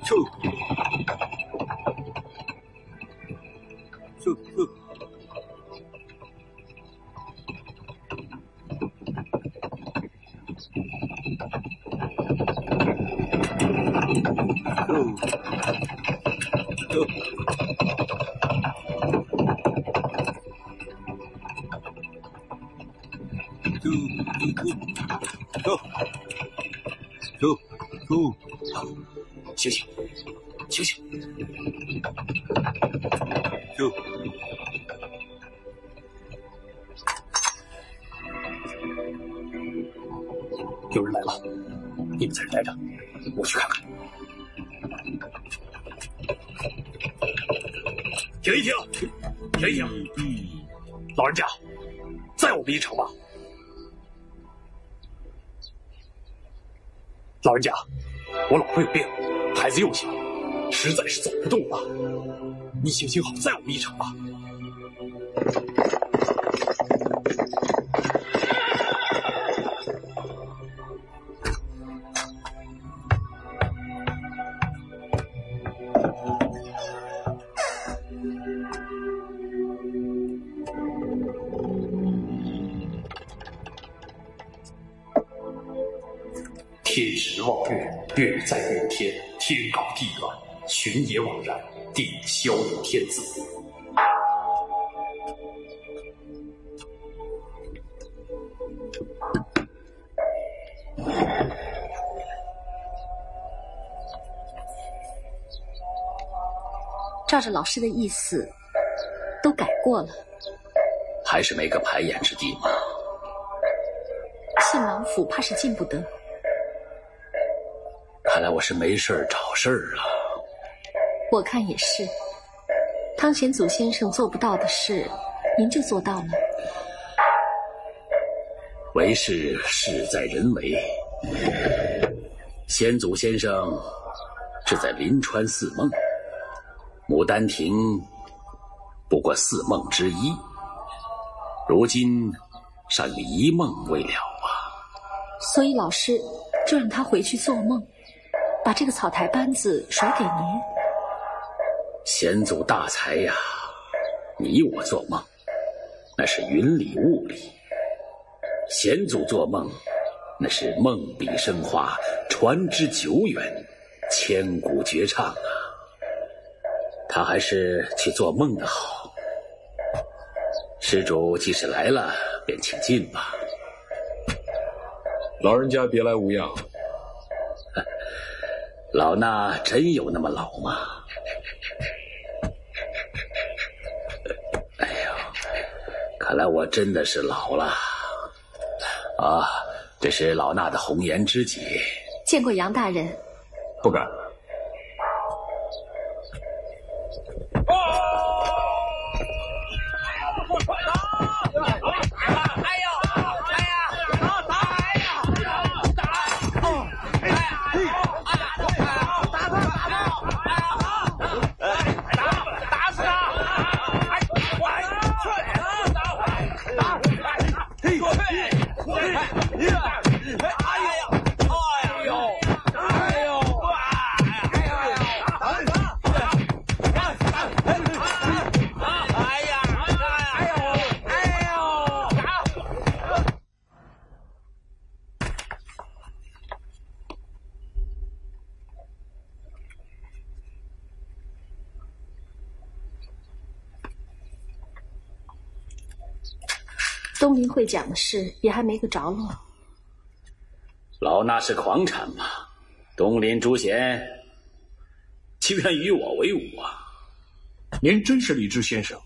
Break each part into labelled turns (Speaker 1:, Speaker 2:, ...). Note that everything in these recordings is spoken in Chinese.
Speaker 1: 醒醒，醒醒！有人来了，你们在这待着，我去看看。停一停，停一停！老人家，载我们一程吧。老人家，我老婆有病，孩子又小，实在是走不动了。你行行好，载我们一程吧。天直望月，月在云天，天高地远，群野惘然，地萧有天字。
Speaker 2: 照着老师的意思，都改过了，
Speaker 1: 还是没个排演之地吗？
Speaker 2: 信王府怕是进不得。
Speaker 1: 看来我是没事儿找事儿了。
Speaker 2: 我看也是，汤显祖先生做不到的事，您就做到了。
Speaker 1: 为事事在人为。先祖先生是在临川四梦，牡丹亭不过四梦之一，如今尚有一梦未了啊。
Speaker 2: 所以老师就让他回去做梦，把这个草台班子甩给您。
Speaker 1: 先祖大才呀，你我做梦那是云里雾里，先祖做梦那是梦比生花，传之久远，千古绝唱啊。他还是去做梦的好。施主既是来了，便请进吧。
Speaker 3: 老人家别来无恙。
Speaker 1: 老衲真有那么老吗？哎呦，看来我真的是老了。啊，这是老衲的红颜知己。
Speaker 2: 见过杨大人。
Speaker 3: 不敢。
Speaker 2: 东林会讲的事也还没个着落。
Speaker 1: 老衲是狂产嘛，东林诸贤情愿与我为伍啊。
Speaker 4: 您真是李知先生。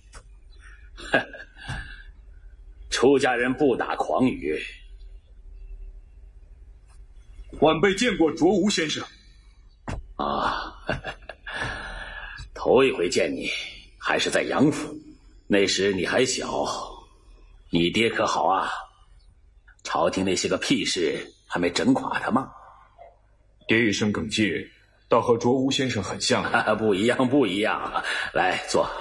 Speaker 1: 出家人不打诳语。
Speaker 4: 晚辈见过卓无先生。
Speaker 1: 啊，头一回见你还是在杨府，那时你还小。你爹可好啊？朝廷那些个屁事还没整垮他吗？
Speaker 3: 爹一生耿介，倒和卓无先生很像。
Speaker 1: 不一样，不一样。来坐。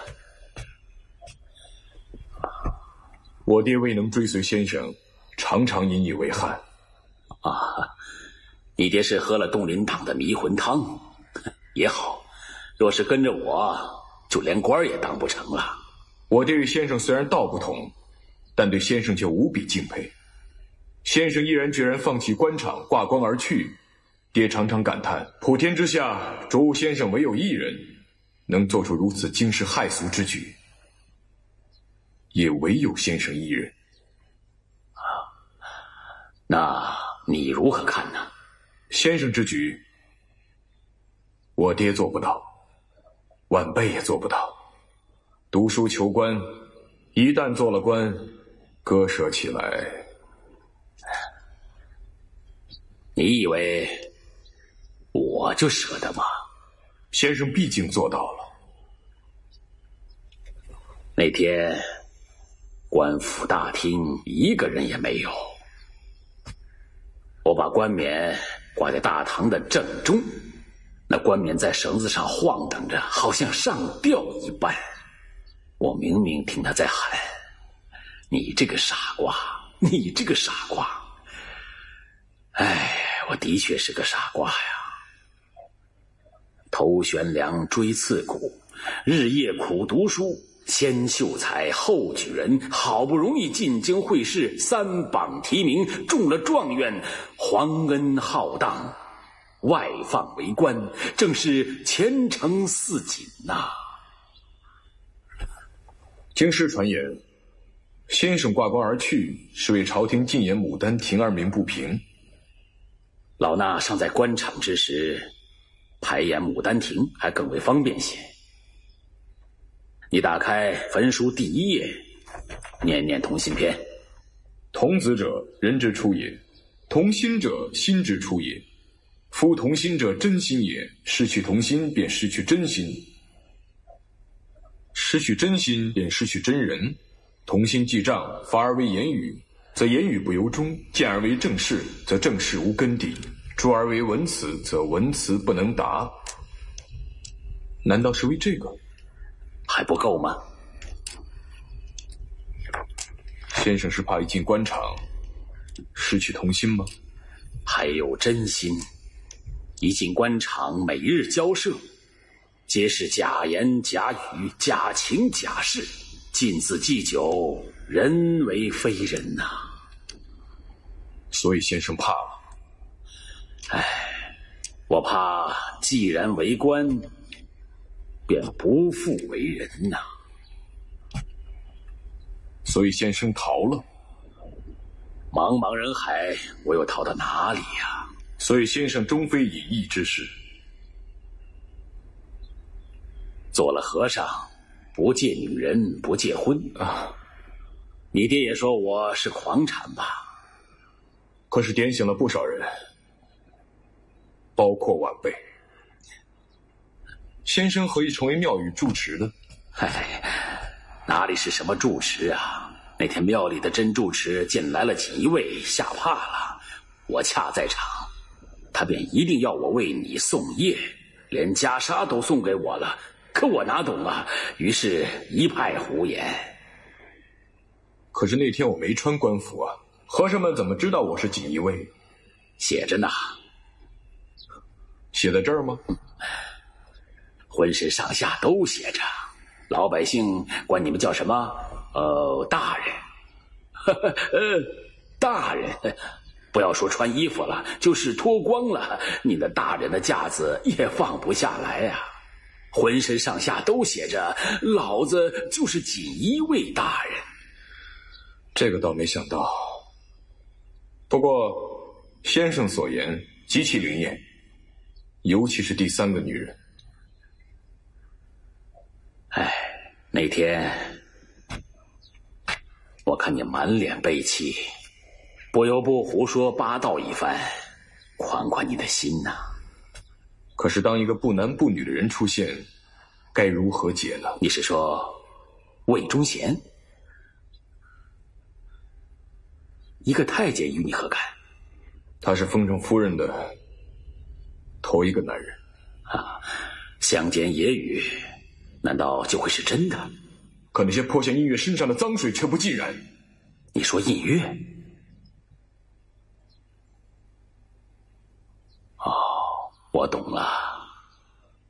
Speaker 3: 我爹未能追随先生，常常引以为憾。
Speaker 1: 啊，你爹是喝了冻林党的迷魂汤。 也好，若是跟着我，就连官也当不成了。
Speaker 3: 我爹与先生虽然道不同，但对先生却无比敬佩。先生毅然决然放弃官场，挂冠而去，爹常常感叹：普天之下，卓吾先生唯有一人，能做出如此惊世骇俗之举，也唯有先生一人。
Speaker 1: 那你如何看呢？
Speaker 3: 先生之举，我爹做不到，晚辈也做不到。读书求官，一旦做了官，割舍起来。
Speaker 1: 你以为我就舍得吗？
Speaker 3: 先生毕竟做到了。
Speaker 1: 那天官府大厅一个人也没有，我把冠冕挂在大堂的正中，那冠冕在绳子上晃荡着，好像上吊一般。我明明听他在喊：你这个傻瓜，你这个傻瓜。哎，我的确是个傻瓜呀，头悬梁，锥刺股，日夜苦读书，先秀才后举人，好不容易进京会试，3榜提名，中了状元，皇恩浩荡，外放为官，正是前程似锦呐。
Speaker 3: 经师传言，先生挂冠而去，是为朝廷禁言牡丹亭而鸣不平。
Speaker 1: 老衲尚在官场之时，排演牡丹亭还更为方便些。你打开焚书第1页，念念同心篇。
Speaker 3: 童子者，人之初也；同心者，心之初也。夫同心者，真心也。失去同心，便失去真心；失去真心，便失去真人。同心记账，发而为言语，则言语不由衷；见而为正事，则正事无根底；著而为文辞，则文辞不能达。难道是为这个？
Speaker 1: 还不够吗？
Speaker 3: 先生是怕一进官场失去童心吗？
Speaker 1: 还有真心。一进官场，每日交涉，皆是假言假语，假情假事，尽字祭酒，人为非人呐。
Speaker 3: 所以先生怕了。
Speaker 1: 唉，我怕既然为官，便不复为人呐。
Speaker 3: 所以先生逃了。
Speaker 1: 茫茫人海，我又逃到哪里呀？
Speaker 3: 所以先生终非以义之事。
Speaker 1: 做了和尚，不借女人，不结婚啊。你爹也说我是狂产吧？
Speaker 3: 可是点醒了不少人，包括晚辈。先生何以成为庙宇住持的？
Speaker 1: 嗨，哪里是什么住持啊？那天庙里的真住持见来了锦衣卫，吓怕了。我恰在场，他便一定要我为你送业，连袈裟都送给我了。可我哪懂啊？于是一派胡言。
Speaker 3: 可是那天我没穿官服啊，和尚们怎么知道我是锦衣卫？
Speaker 1: 写着呢。
Speaker 3: 写在这儿吗？
Speaker 1: 浑身上下都写着。老百姓管你们叫什么？大人。大人，不要说穿衣服了，就是脱光了，你的大人的架子也放不下来呀。浑身上下都写着老子就是锦衣卫大人。
Speaker 3: 这个倒没想到。不过先生所言极其灵验，尤其是第3个女人。
Speaker 1: 哎，那天我看你满脸悲戚，不由不胡说八道一番，宽宽你的心呐。
Speaker 3: 可是当一个不男不女的人出现，该如何解呢？
Speaker 1: 你是说魏忠贤？一个太监与你何干？
Speaker 3: 他是丰城夫人的头一个男人
Speaker 1: 啊，乡间野语难道就会是真的？
Speaker 3: 可那些泼向音乐身上的脏水却不尽然。
Speaker 1: 你说音乐？哦，我懂了。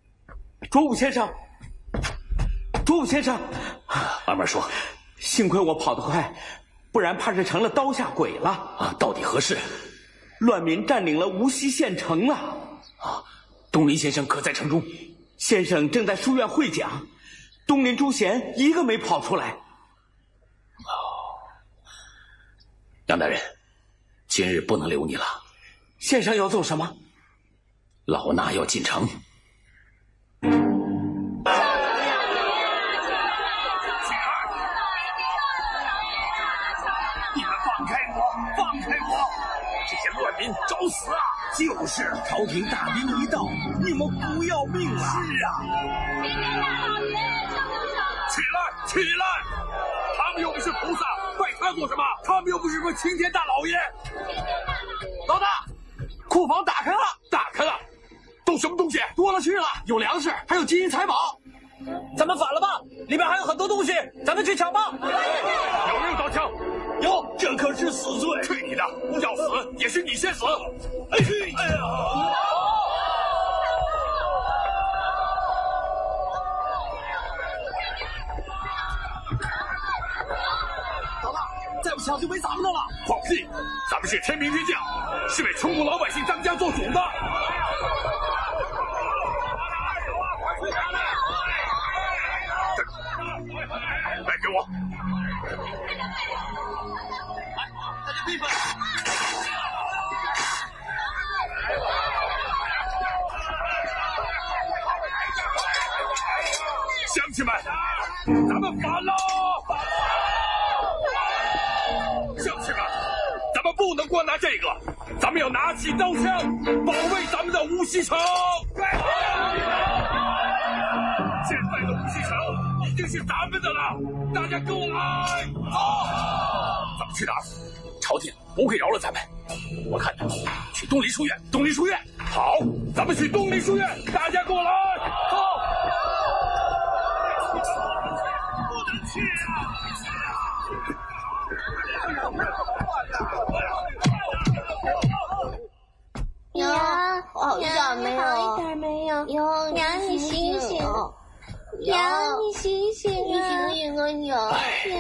Speaker 5: 卓武先生，卓武先生，
Speaker 1: 慢慢说。
Speaker 5: 幸亏我跑得快，不然怕是成了刀下鬼了。
Speaker 1: 啊，到底何事？
Speaker 5: 乱民占领了无锡县城了。
Speaker 1: 啊，东林先生可在城中？
Speaker 5: 先生正在书院会讲，东林朱贤一个没跑出来。
Speaker 1: 杨大人，今日不能留你了。
Speaker 5: 先生要做什么？
Speaker 1: 老衲要进城。
Speaker 4: 你们放开我！放开我！这些乱民找死啊！
Speaker 6: 就是，朝廷大兵一到，你们不要命了？
Speaker 4: 是啊！起来，起来！他们又不是菩萨，怪他做什么？他们又不是什么青天大老爷。
Speaker 5: 老大，库房打开了，
Speaker 4: 打开了，都什么东西？
Speaker 5: 多了去了，有粮食，还有金银财宝。咱们反了吧，里面还有很多东西，咱们去抢吧。
Speaker 4: 有没有刀枪？
Speaker 6: 有，这可是死罪！
Speaker 4: 去你的！要死也是你先死！哎呀！
Speaker 6: 老大，再不抢就没咱们的了！
Speaker 4: 放屁！咱们是天兵天将，是为穷苦老百姓当家做主的。来给我！
Speaker 6: 大家闭嘴！
Speaker 4: 乡亲们，咱们反了！乡亲们，咱们不能光拿这个，咱们要拿起刀枪，保卫咱们的无锡城。现在的无锡城已经是咱们的了，大家跟我来！走！咱们去哪儿？
Speaker 1: 朝廷不会饶了咱们。我看着去东林书院。
Speaker 4: 东林书院，好，咱们去东林书院，大家跟我来！走！不能去啊！
Speaker 7: 娘，好像没有，好一点没有。娘，你醒醒！娘，你醒醒啊！你醒醒啊，娘！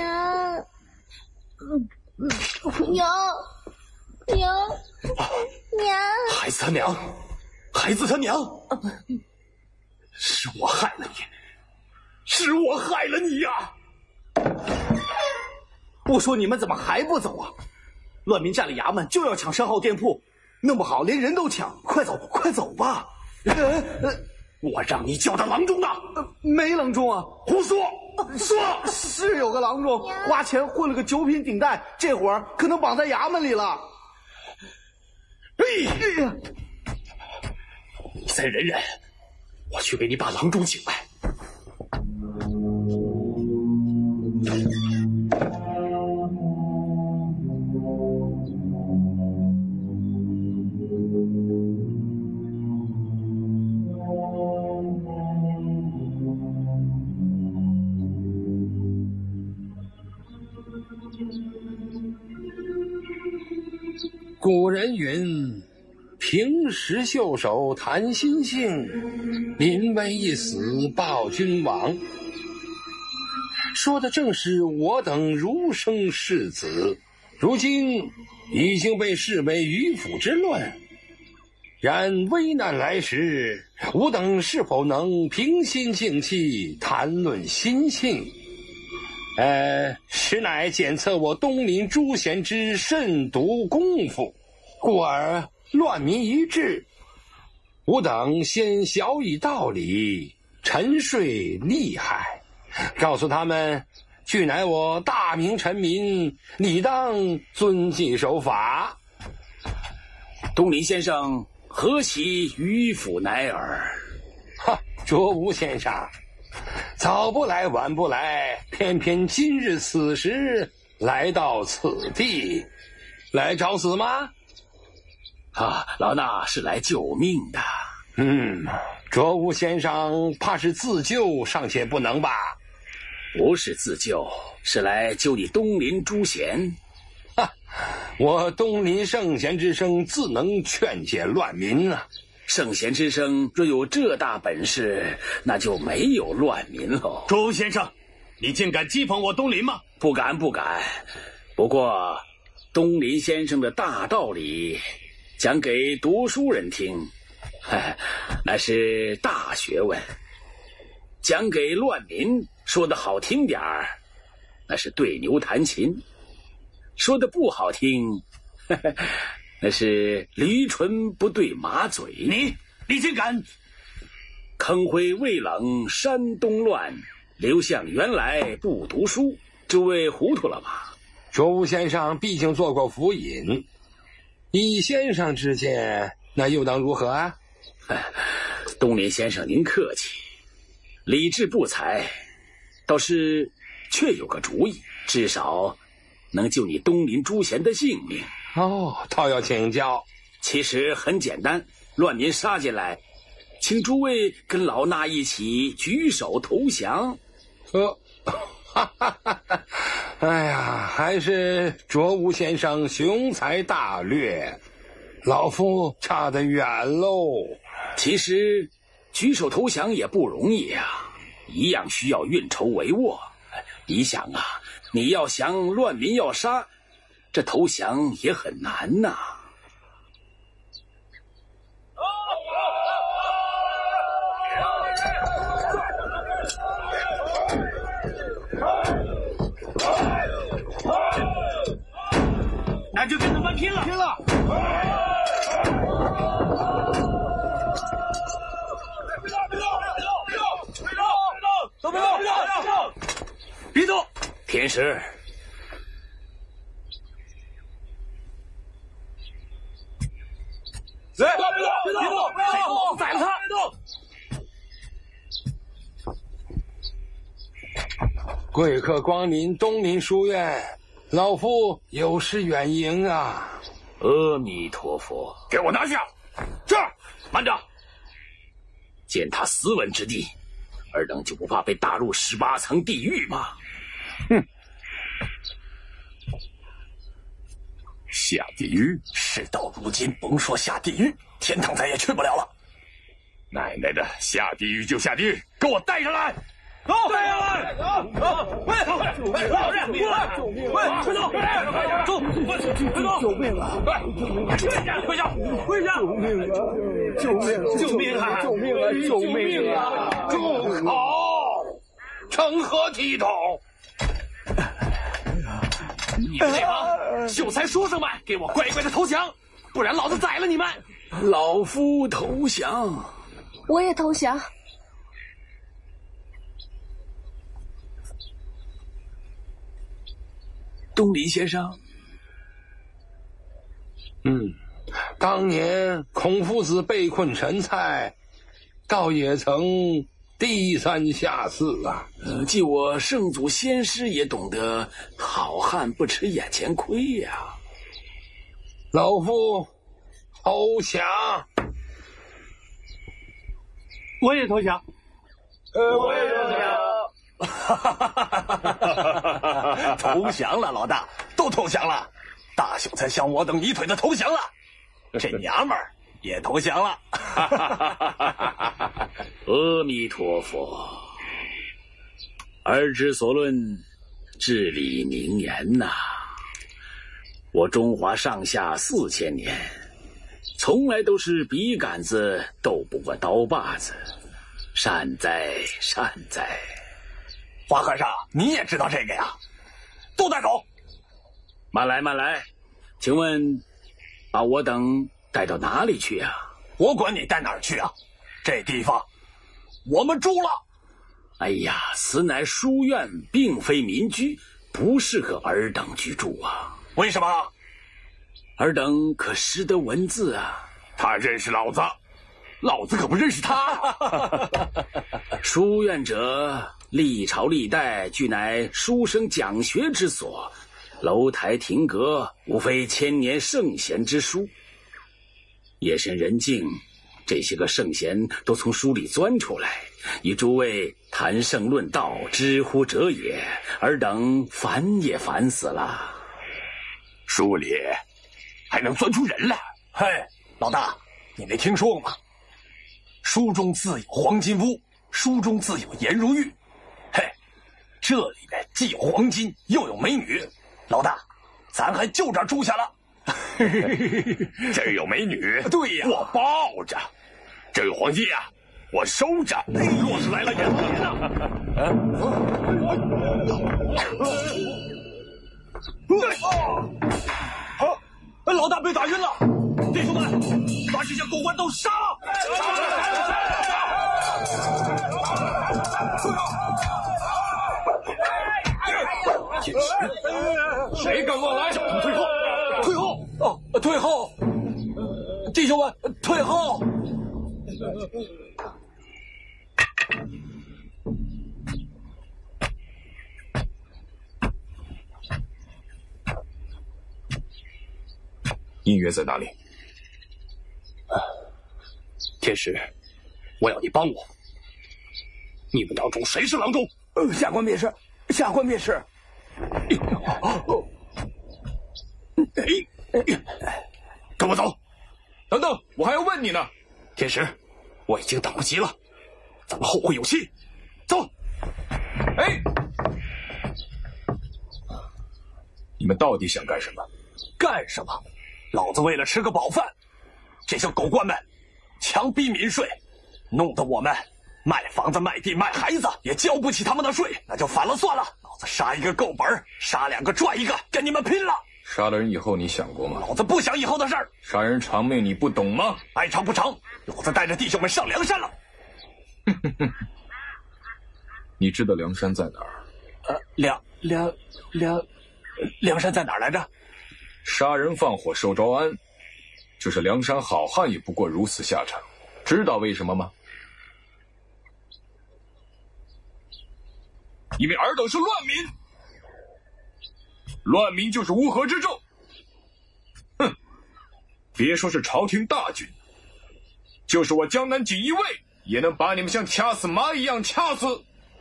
Speaker 7: 娘！
Speaker 1: 孩子他娘，孩子他娘，是我害了你，是我害了你呀！
Speaker 5: 不说你们怎么还不走啊？乱民占了衙门就要抢商号店铺，弄不好连人都抢，快走，快走吧！
Speaker 1: 我让你叫他郎中的，
Speaker 5: 没郎中啊！
Speaker 1: 胡说！
Speaker 5: 是有个郎中，花钱混了个9品顶戴，这会儿可能绑在衙门里了。
Speaker 1: 哎呀！你再忍忍，我去给你把郎中请来。
Speaker 8: 古人云：平时袖手谈心性，临危一死报君王。说的正是我等儒生士子，如今已经被视为迂腐之论。然危难来时，吾等是否能平心静气谈论心性？实乃检测我东林朱贤之慎独功夫，故而乱民一致。吾等先晓以道理，沉睡厉害，告诉他们，俱乃我大明臣民，理当遵纪守法。
Speaker 1: 东林先生何其迂腐乃尔！
Speaker 8: 哈，卓吾先生，早不来晚不来，偏偏今日此时来到此地，来找死吗？
Speaker 1: 老衲是来救命的。
Speaker 8: 卓吾先生怕是自救尚且不能吧？
Speaker 1: 不是自救，是来救你东林朱贤。
Speaker 8: 我东林圣贤之声自能劝解乱民啊，
Speaker 1: 圣贤之声若有这大本事，那就没有乱民喽。
Speaker 5: 周先生，你竟敢讥讽我东林吗？
Speaker 1: 不敢不敢。不过东林先生的大道理讲给读书人听，那是大学问；讲给乱民，说的好听点儿，那是对牛弹琴；说的不好听，那是驴唇不对马嘴。
Speaker 5: 你竟敢
Speaker 1: 坑灰未冷山东乱，刘向原来不读书，诸位糊涂了吗？
Speaker 8: 周先生毕竟做过府尹，以先生之见，那又能如何啊？
Speaker 1: 东林先生您客气，理智不才，倒是确有个主意，至少能救你东林朱贤的性命。
Speaker 8: 哦，倒要请教。
Speaker 1: 其实很简单，乱民杀进来，请诸位跟老衲一起举手投降。
Speaker 8: 哎呀，还是卓吾先生雄才大略，老夫差得远喽。
Speaker 1: 其实举手投降也不容易啊，一样需要运筹帷幄。你想啊，你要降，乱民要杀，这投降也很难呐。
Speaker 5: 那就跟他们拼了！别动！
Speaker 1: 天师，
Speaker 5: 来，别动！宰了他！
Speaker 8: 贵客光临东林书院，老夫有失远迎啊！
Speaker 1: 阿弥陀佛！
Speaker 4: 给我拿下！
Speaker 1: 是，慢着！见他斯文之地，尔等就不怕被打入18层地狱吗？
Speaker 4: 哼！下地狱？
Speaker 5: 事到如今，甭说下地狱，天堂咱也去不了了。
Speaker 4: 奶奶的，下地狱就下地狱，给我带上来！
Speaker 5: 走！带上来！喂！老人，你来！喂！快走！走！快走！
Speaker 6: 救命啊！
Speaker 5: 跪下！跪下！
Speaker 6: 救命啊！救命！
Speaker 5: 救命啊！
Speaker 6: 救命啊！救命啊！
Speaker 8: 住口！成何体统？
Speaker 5: 你们内行，秀才书生们，给我乖乖的投降，不然老子宰了你们！
Speaker 1: 老夫投降。
Speaker 2: 我也投降。
Speaker 1: 东林先生，
Speaker 8: 当年孔夫子被困陈蔡，倒也曾低三下四啊。
Speaker 1: 记我圣祖先师也懂得好汉不吃眼前亏呀。
Speaker 8: 老夫投降。
Speaker 5: 我也投降。
Speaker 6: 我也投降。
Speaker 5: 投降了，老大，都投降了。大秀才像我等泥腿的投降了，这娘们儿也投降了。
Speaker 1: 阿弥陀佛，儿之所论，至理名言呐。我中华上下4000年，从来都是笔杆子斗不过刀把子，善哉善哉。
Speaker 5: 花和尚，你也知道这个呀？都带走。
Speaker 1: 慢来慢来，请问把我等带到哪里去啊？
Speaker 5: 我管你带哪儿去啊？这地方我们住了。
Speaker 1: 哎呀，此乃书院，并非民居，不适合尔等居住啊。
Speaker 5: 为什么？
Speaker 1: 尔等可识得文字啊？
Speaker 4: 他认识老子，老子可不认识他。
Speaker 1: 书院者，历朝历代俱乃书生讲学之所，楼台亭阁，无非千年圣贤之书。夜深人静，这些个圣贤都从书里钻出来，与诸位谈圣论道，知乎者也。尔等烦也烦死了。
Speaker 4: 书里还能钻出人来？
Speaker 5: 嘿，老大，你没听说过吗？ 书中自有黄金屋，书中自有颜如玉。嘿，这里面既有黄金，又有美女，老大，咱还就这儿住下了。
Speaker 4: 这儿有美女，
Speaker 5: 对呀，
Speaker 4: 我抱着；这儿有黄金呀，我收着。若是来了人呢？
Speaker 5: 老大被打晕了，弟兄们，把这些狗官都杀了！
Speaker 3: 谁敢乱来？
Speaker 5: 退后！退后！哦，退后！弟兄们，退后！
Speaker 3: 音乐在哪里？
Speaker 5: 天使，我要你帮我。你们当中谁是郎中？
Speaker 6: 下官便是，下官便是。
Speaker 5: 跟我走。
Speaker 3: 等等，我还要问你呢。
Speaker 5: 天使，我已经等不及了，咱们后会有期。走。
Speaker 3: 哎，你们到底想干什么？
Speaker 5: 干什么？老子为了吃个饱饭，这些狗官们强逼民税，弄得我们卖房子、卖地、卖孩子也交不起他们的税，那就反了算了。老子杀一个够本，杀两个赚一个，跟你们拼了！
Speaker 3: 杀了人以后你想过吗？
Speaker 5: 老子不想以后的事儿。
Speaker 3: 杀人偿命你不懂吗？
Speaker 5: 爱偿不偿，老子带着弟兄们上梁山了。
Speaker 3: 你知道梁山在哪儿？
Speaker 5: 梁山在哪儿来着？
Speaker 3: 杀人放火受招安，就是梁山好汉也不过如此下场。知道为什么吗？因为尔等是乱民，乱民就是乌合之众。哼，别说是朝廷大军，就是我江南锦衣卫也能把你们像掐死马一样掐死。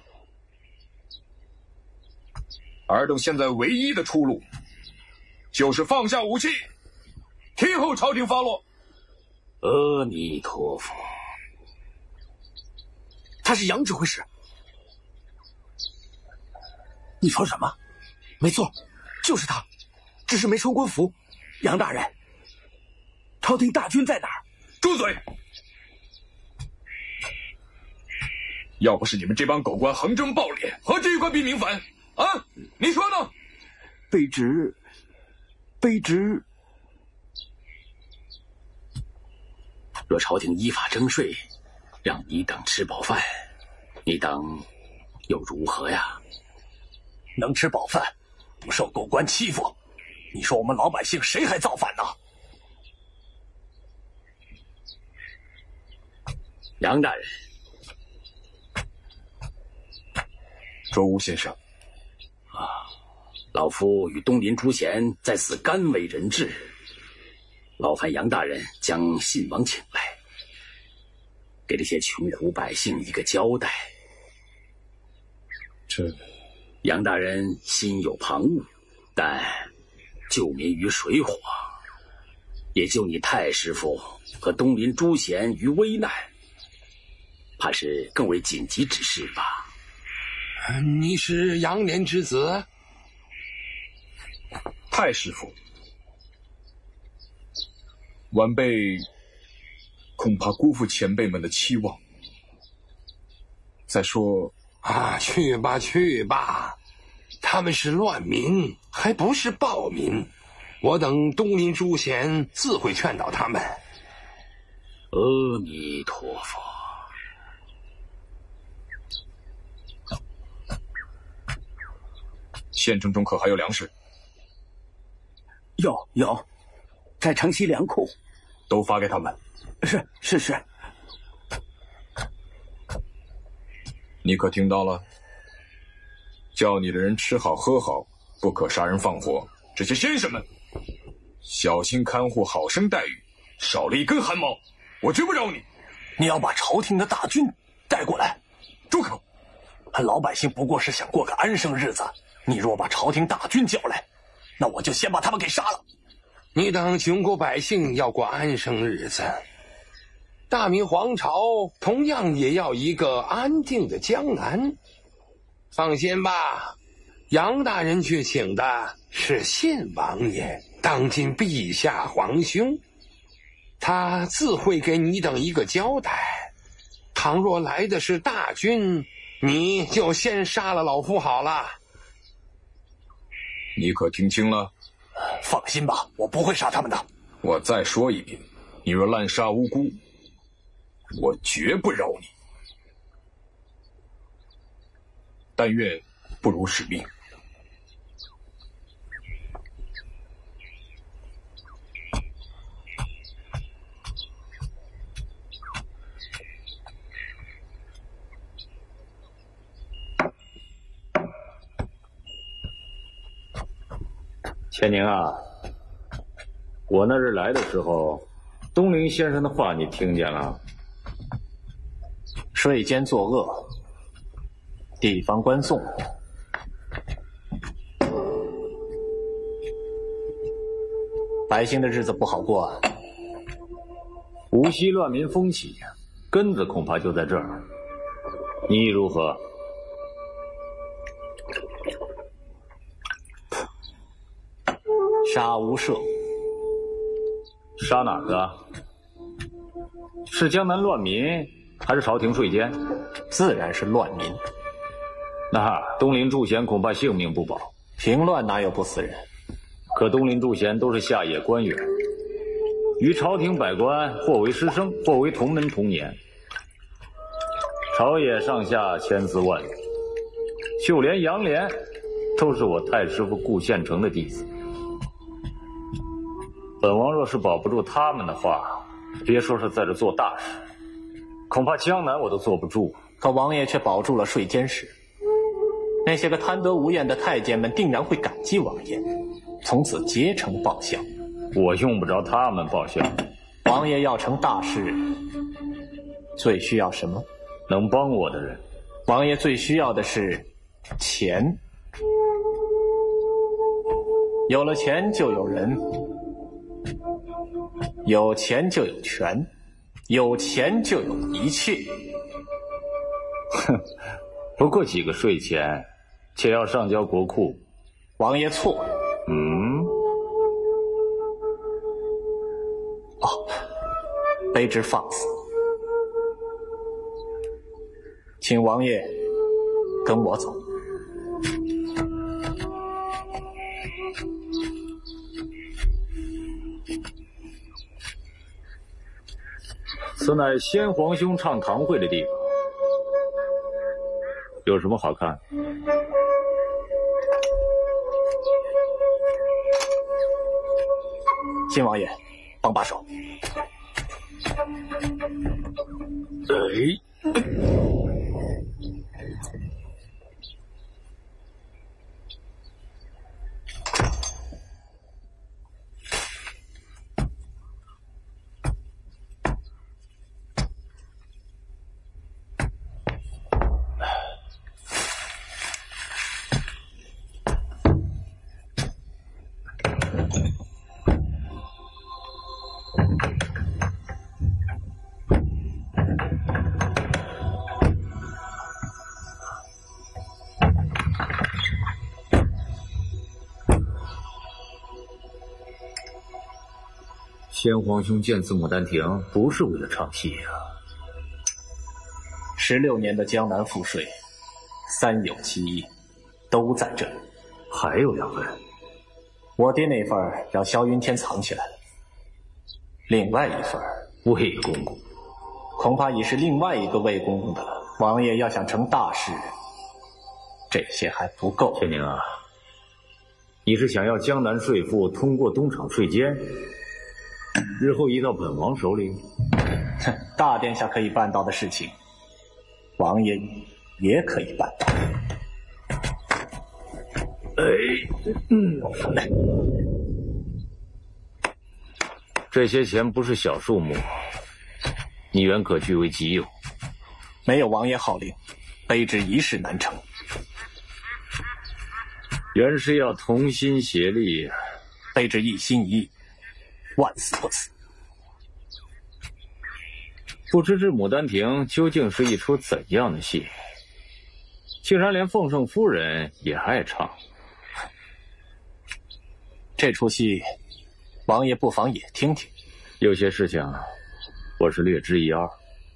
Speaker 3: 尔等现在唯一的出路就是放下武器，听候朝廷发落。
Speaker 1: 阿弥陀佛。
Speaker 6: 他是杨指挥使。你说什么？没错，就是他，只是没穿官服。杨大人，朝廷大军在哪儿？
Speaker 3: 住嘴！要不是你们这帮狗官横征暴敛，何至于官逼民反啊？你说呢？
Speaker 6: 卑职。
Speaker 1: 若朝廷依法征税，让你等吃饱饭，你等又如何呀？
Speaker 5: 能吃饱饭，不受狗官欺负，你说我们老百姓谁还造反呢？
Speaker 1: 杨大人，
Speaker 3: 周吴先生，
Speaker 1: 老夫与东林朱贤在此甘为人质，劳烦杨大人将信王请来，给这些穷苦百姓一个交代。
Speaker 3: 这
Speaker 1: 杨大人心有旁骛，但救民于水火，也救你太师傅和东林朱贤于危难，怕是更为紧急之事吧？
Speaker 8: 你是杨连之子？
Speaker 3: 太师傅，晚辈恐怕辜负前辈们的期望。再说
Speaker 8: 去吧，他们是乱民，还不是暴民。我等东林朱贤自会劝导他们。
Speaker 1: 阿弥陀佛。
Speaker 3: 县城中可还有粮食？
Speaker 6: 有，在城西粮库。
Speaker 3: 都发给他们。
Speaker 6: 是。
Speaker 3: 你可听到了？叫你的人吃好喝好，不可杀人放火。这些先生们，小心看护好生待遇，少了一根汗毛，我绝不饶你。
Speaker 5: 你要把朝廷的大军带过来？
Speaker 3: 住口！
Speaker 5: 老百姓不过是想过个安生日子，你若把朝廷大军叫来，那我就先把他们给杀了。
Speaker 8: 你等穷国百姓要过安生日子， 大明皇朝同样也要一个安定的江南。放心吧，杨大人去请的是信王爷，当今陛下皇兄，他自会给你等一个交代。倘若来的是大军，你就先杀了老夫好了。
Speaker 3: 你可听清了？
Speaker 5: 放心吧，我不会杀他们的。
Speaker 3: 我再说一遍，你若滥杀无辜，我绝不饶你。但愿不辱使命。
Speaker 1: 千宁啊，我那日来的时候，东陵先生的话你听见了？
Speaker 5: 睡监作恶，地方官送，百姓的日子不好过啊。
Speaker 1: 无锡乱民风起，根子恐怕就在这儿。你意如何？
Speaker 5: 杀无赦。
Speaker 1: 杀哪个？是江南乱民，还是朝廷睡监？
Speaker 5: 自然是乱民。
Speaker 1: 那东陵祝贤恐怕性命不保。
Speaker 5: 平乱哪有不死人？
Speaker 1: 可东陵祝贤都是下野官员，与朝廷百官或为师生，或为同门同年。朝野上下千丝万缕，就连杨涟都是我太师傅顾县城的弟子。本王若是保不住他们的话，别说是在这做大事，恐怕江南我都坐不住。
Speaker 5: 可王爷却保住了睡监使，那些个贪得无厌的太监们定然会感激王爷，从此竭诚报效。
Speaker 1: 我用不着他们报效。
Speaker 5: 王爷要成大事，最需要什么？
Speaker 1: 能帮我的人。
Speaker 5: 王爷最需要的是钱，有了钱就有人，有钱就有权，有钱就有一切。
Speaker 1: 哼，不过几个税钱，且要上交国库。
Speaker 5: 王爷错了。卑职放肆，请王爷跟我走。
Speaker 1: 此乃先皇兄唱堂会的地方，有什么好看？
Speaker 5: 新王爷，帮把手。
Speaker 1: 先皇兄建此牡丹亭，不是为了唱戏啊。
Speaker 5: 16年的江南赋税，三有其一，都在这里。
Speaker 1: 还有2份，
Speaker 5: 我爹那份让萧云天藏起来了，另外一份
Speaker 1: 魏公公，
Speaker 5: 恐怕已是另外一个魏公公的了。王爷要想成大事，这些还不够。
Speaker 1: 天宁啊，你是想要江南税赋通过东厂税监，日后移到本王手里？
Speaker 5: 哼，大殿下可以办到的事情，王爷也可以办到。
Speaker 1: 这些钱不是小数目，你原可据为己有。
Speaker 5: 没有王爷号令，卑职一事难成。
Speaker 1: 原是要同心协力啊！
Speaker 5: 卑职一心一意，万死不辞。
Speaker 9: 不知这牡丹亭究竟是一出怎样的戏，竟然连奉圣夫人也爱唱。
Speaker 5: 这出戏，王爷不妨也听听。
Speaker 9: 有些事情，我是略知一二。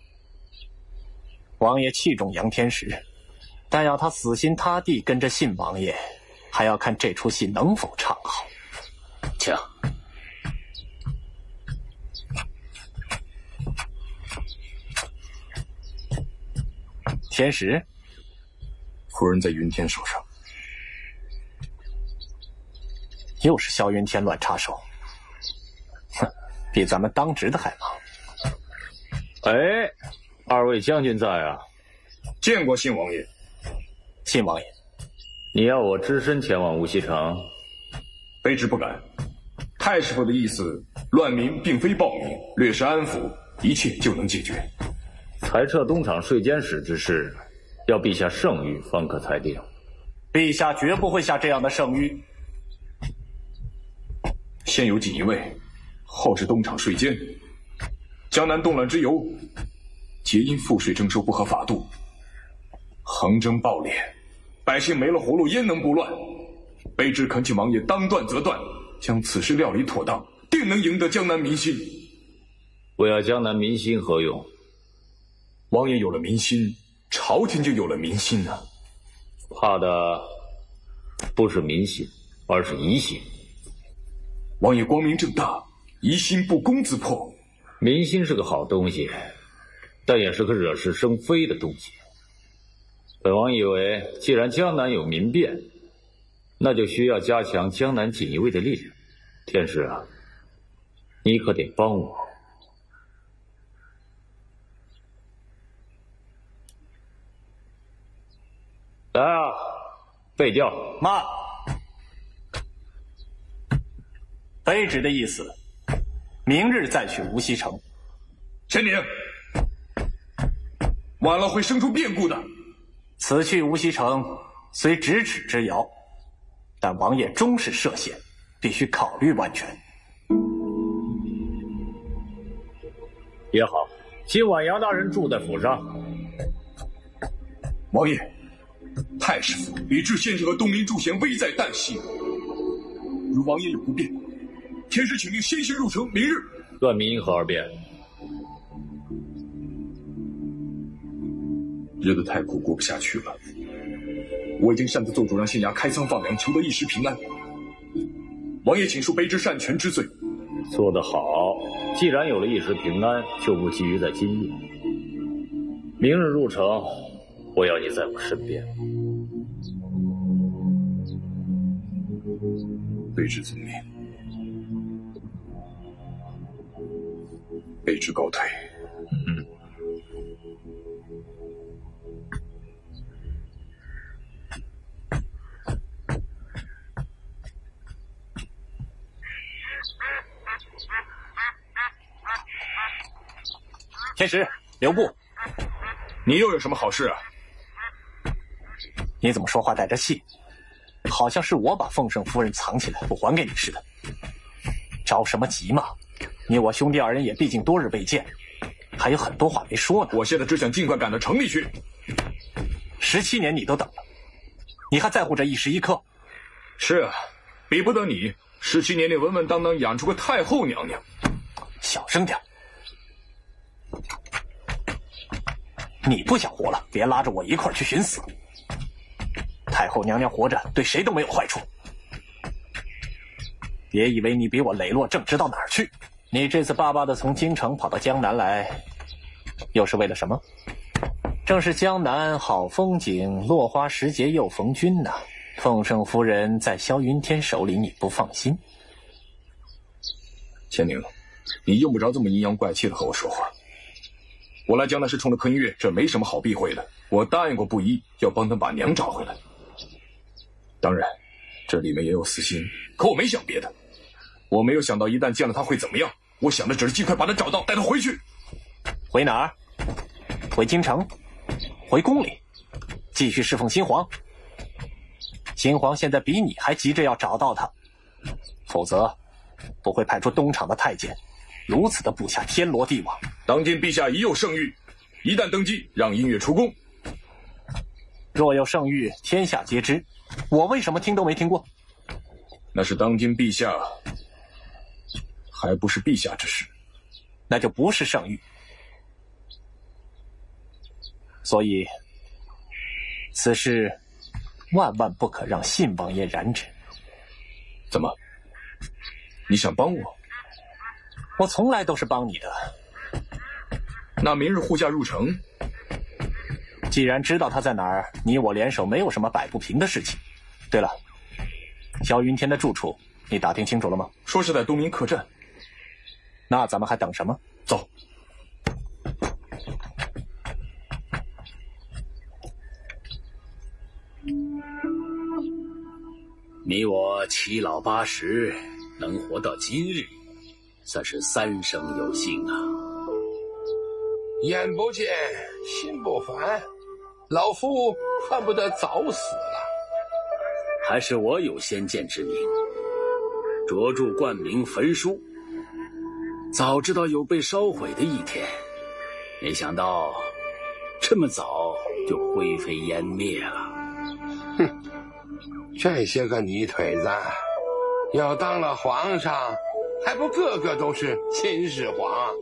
Speaker 5: 王爷器重杨天石，但要他死心塌地跟着信王爷，还要看这出戏能否唱好。
Speaker 1: 请。
Speaker 5: 天石，
Speaker 3: 夫人在云天手上。
Speaker 5: 又是萧云天乱插手，哼，比咱们当值的还忙。
Speaker 9: 哎，二位将军在啊？
Speaker 3: 见过信王爷。
Speaker 5: 信王爷，
Speaker 9: 你要我只身前往无锡城？
Speaker 3: 卑职不敢。太师傅的意思，乱民并非暴民，略施安抚，一切就能解决。
Speaker 9: 裁撤东厂税监使之事，要陛下圣谕方可裁定。
Speaker 5: 陛下绝不会下这样的圣谕。
Speaker 3: 先有锦衣卫，后是东厂税监。江南动乱之由，皆因赋税征收不合法度，横征暴敛，百姓没了活路，焉能不乱？卑职恳请王爷当断则断，将此事料理妥当，定能赢得江南民心。
Speaker 9: 我要江南民心何用？
Speaker 3: 王爷有了民心，朝廷就有了民心啊！
Speaker 9: 怕的不是民心，而是疑心。
Speaker 3: 王爷光明正大，疑心不攻自破。
Speaker 9: 民心是个好东西，但也是个惹是生非的东西。本王以为，既然江南有民变，那就需要加强江南锦衣卫的力量。天师啊，你可得帮我。来啊，备调。
Speaker 5: 慢。卑职的意思，明日再去无锡城。
Speaker 3: 千宁，晚了会生出变故的。
Speaker 5: 此去无锡城虽咫尺之遥，但王爷终是涉险，必须考虑万全。
Speaker 9: 也好，今晚杨大人住在府上。
Speaker 3: 王爷，太师府李治先生和东林祝贤危在旦夕，如王爷有不便，天师请令先行入城，明日。
Speaker 9: 乱民因何而变？
Speaker 3: 日子太苦，过不下去了。我已经擅自做主，让县衙开仓放粮，求得一时平安。王爷请恕卑职擅权之罪。
Speaker 9: 做得好，既然有了一时平安，就不急于在今夜。明日入城，我要你在我身边。
Speaker 3: 卑职遵命。卑职告退。
Speaker 5: 天石，留步。
Speaker 3: 你又有什么好事啊？
Speaker 5: 你怎么说话带着气？好像是我把奉圣夫人藏起来不还给你似的。着什么急嘛？你我兄弟二人也毕竟多日未见，还有很多话没说呢。
Speaker 3: 我现在只想尽快赶到城里去。
Speaker 5: 17年你都等了，你还在乎这一时一刻？
Speaker 3: 是啊，比不得你17年里稳稳当当养出个太后娘娘。
Speaker 5: 小声点。你不想活了，别拉着我一块儿去寻死。太后娘娘活着对谁都没有坏处。别以为你比我磊落正直到哪儿去。你这次巴巴的从京城跑到江南来，又是为了什么？正是江南好风景，落花时节又逢君呐。奉圣夫人在萧云天手里，你不放心。
Speaker 3: 千宁，你用不着这么阴阳怪气的和我说话。我来江南是冲着柯音乐，这没什么好避讳的。我答应过布衣，要帮他把娘找回来。当然，这里面也有私心，可我没想别的。我没有想到一旦见了他会怎么样，我想的只是尽快把他找到，带他回去。
Speaker 5: 回哪儿？回京城？回宫里？继续侍奉新皇？新皇现在比你还急着要找到他，否则不会派出东厂的太监如此的部下天罗地网。
Speaker 3: 当今陛下已有圣谕，一旦登基，让音乐出宫。
Speaker 5: 若有圣谕，天下皆知。我为什么听都没听过？
Speaker 3: 那是当今陛下，还不是陛下之事。
Speaker 5: 那就不是圣谕。所以，此事万万不可让信王爷染指。
Speaker 3: 怎么？你想帮我？
Speaker 5: 我从来都是帮你的。
Speaker 3: 那明日护驾入城，
Speaker 5: 既然知道他在哪儿，你我联手没有什么摆不平的事情。对了，萧云天的住处你打听清楚了吗？
Speaker 3: 说是在东明客栈。
Speaker 5: 那咱们还等什么？
Speaker 3: 走。
Speaker 1: 你我七老八十，能活到今日，算是三生有幸啊。
Speaker 8: 眼不见心不烦，老夫恨不得早死了。
Speaker 1: 还是我有先见之明，着著冠名焚书，早知道有被烧毁的一天，没想到这么早就灰飞烟灭了。
Speaker 8: 哼，这些个泥腿子，要当了皇上，还不个个都是秦始皇？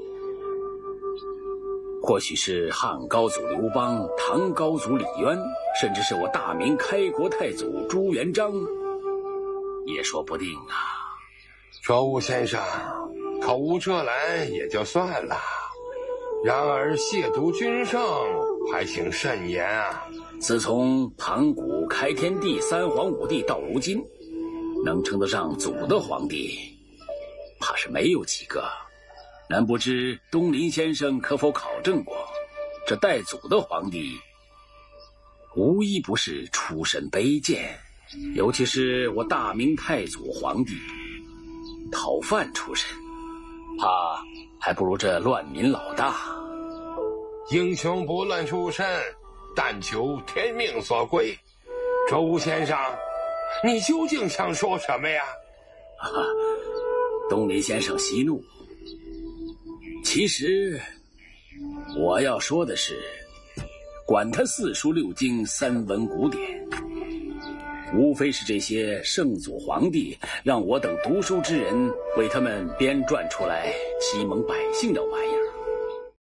Speaker 1: 或许是汉高祖刘邦、唐高祖李渊，甚至是我大明开国太祖朱元璋，也说不定啊。
Speaker 8: 卓吾先生口无遮拦也就算了，然而亵渎君圣，还请慎言啊。
Speaker 1: 自从盘古开天地三皇五帝到如今，能称得上祖的皇帝，怕是没有几个。难不知东林先生可否考证过，这代祖的皇帝无一不是出身卑贱，尤其是我大明太祖皇帝讨饭出身，怕还不如这乱民老大。
Speaker 8: 英雄不论出身，但求天命所归。卓吾先生，你究竟想说什么呀？
Speaker 1: 东林先生息怒。其实我要说的是，管他四书六经三文古典，无非是这些圣祖皇帝让我等读书之人为他们编撰出来欺蒙百姓的玩意儿。